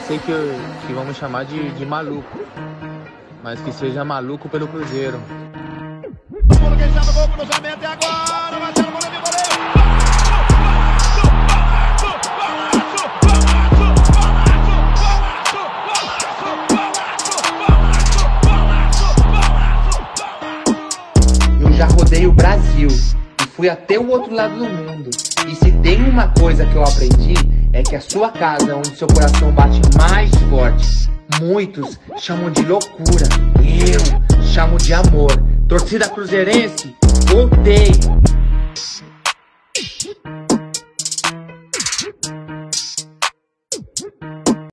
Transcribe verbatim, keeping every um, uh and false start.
sei que, que vão me chamar de, de maluco, mas que seja maluco pelo Cruzeiro. Quem sabe o gol, cruzamento é agora, Marcelo Moreno, goleiro. Eu já rodei o Brasil e fui até o outro lado do mundo. E se tem uma coisa que eu aprendi, é que a sua casa é onde seu coração bate mais forte. Muitos chamam de loucura, eu chamo de amor. Torcida cruzeirense, voltei!